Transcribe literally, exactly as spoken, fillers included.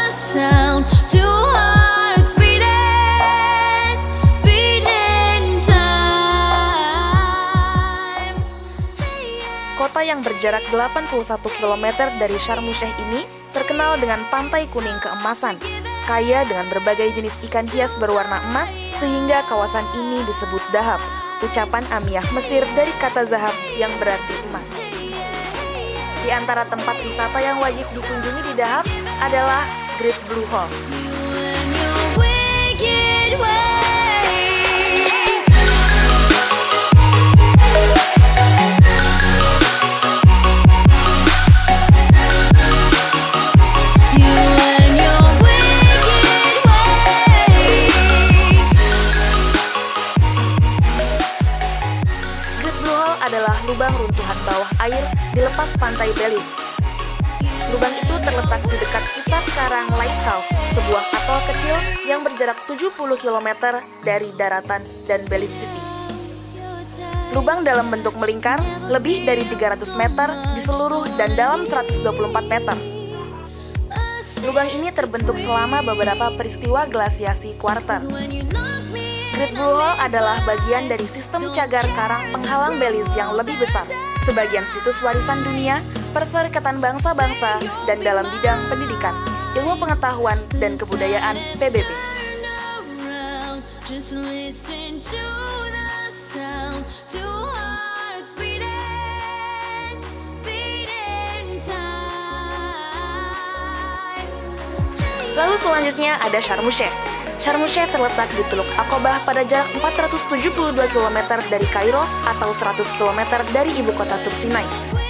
sound, two hearts beating, beating time. Kota yang berjarak delapan puluh satu kilometer dari Sharm el-Sheikh ini terkenal dengan pantai kuning keemasan, kaya dengan berbagai jenis ikan hias berwarna emas, sehingga kawasan ini disebut Dahab, ucapan Amiyah Mesir dari kata zahab yang berarti emas. Di antara tempat wisata yang wajib dikunjungi di Dahab adalah Great Blue Hole. Adalah lubang runtuhan bawah air di lepas pantai Belize. Lubang itu terletak di dekat pusat karang Lighthouse, sebuah atol kecil yang berjarak tujuh puluh kilometer dari daratan dan Belize City. Lubang dalam bentuk melingkar lebih dari tiga ratus meter di seluruh dan dalam seratus dua puluh empat meter. Lubang ini terbentuk selama beberapa peristiwa glasiasi kuarter. Great Blue Hole adalah bagian dari sistem cagar karang penghalang Belize yang lebih besar, sebagian situs warisan dunia, Perserikatan Bangsa-Bangsa, dan dalam bidang pendidikan, ilmu pengetahuan, dan kebudayaan P B B. Lalu selanjutnya ada Sharm el-Sheikh. Sharm el-Sheikh terletak di Teluk Aqabah pada jarak empat ratus tujuh puluh dua kilometer dari Kairo atau seratus kilometer dari ibu kota Turk Sinai.